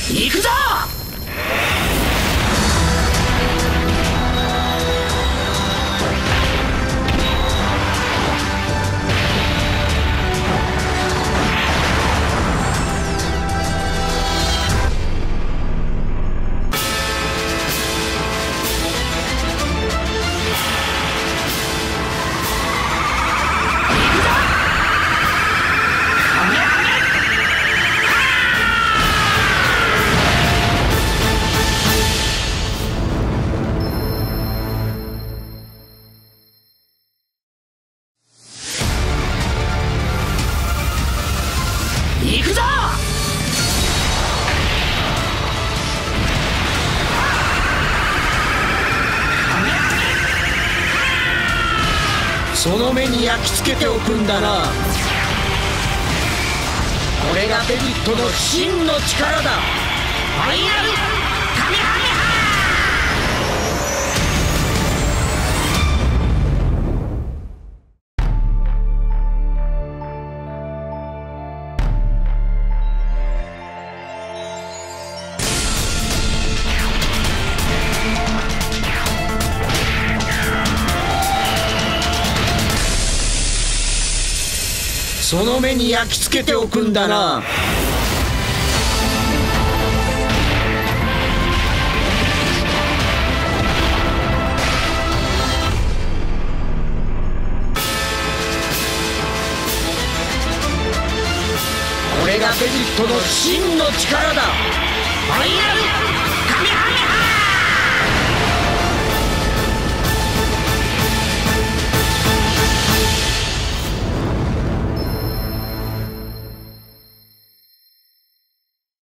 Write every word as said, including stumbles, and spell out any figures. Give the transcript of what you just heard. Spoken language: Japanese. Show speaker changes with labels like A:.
A: 行くぞ。行くぞ。その目に焼き付けておくんだな。これがベビットの真の力だ。ファイナルカメハメハ。その目に焼き付けておくんだな。これがベビットの真の力だ。ファイナル